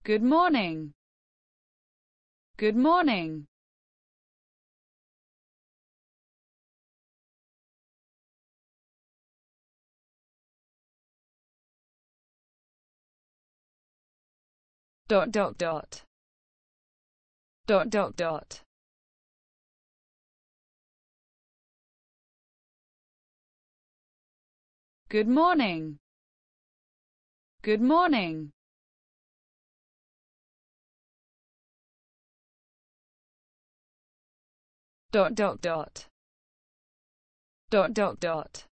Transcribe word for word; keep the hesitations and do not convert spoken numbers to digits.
Good morning. Good morning. Dot dot dot. Dot dot dot. Good morning. Good morning. Dot dot dot. Dot dot dot.